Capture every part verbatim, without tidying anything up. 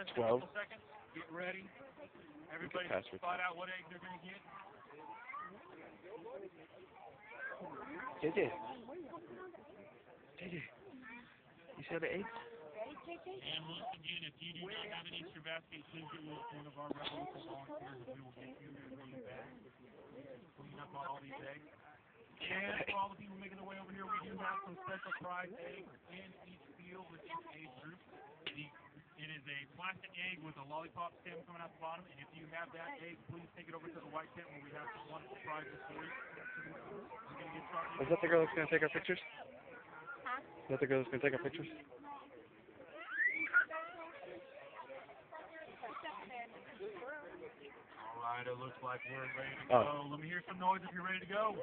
twelve. Get ready. Everybody spot out what egg they're going to get. J J. J J. You see all the eggs? And once again, if you do not have an Easter basket, please get with one of our Revolution volunteers and we will get you a green bag. Clean up all these eggs. And for all the people making their way over here, we do have some special prize eggs in each field with each age group. The, it is a plastic egg with a lollipop stem coming out the bottom, and if you have that egg, please take it over to the white tent where we have some wonderful prizes for you. We're going to get started. Is that the girl that's going to take our pictures? Huh? Is that the girl that's going to take our pictures? All right, it looks like we're ready to Oh. go. Let me hear some noise if you're ready to go.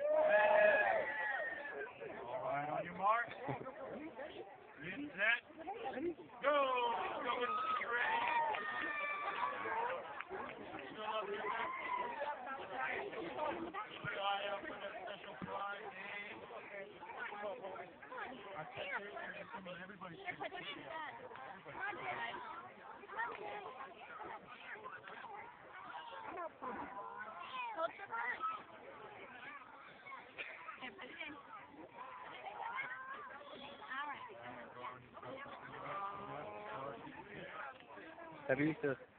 All right, on your mark. Get set. Go! Go and get ready. Still up here. Keep your eye out for that special prize egg. I said there's some of everybody's Hold your line. Here, put it in. All right. Have you used to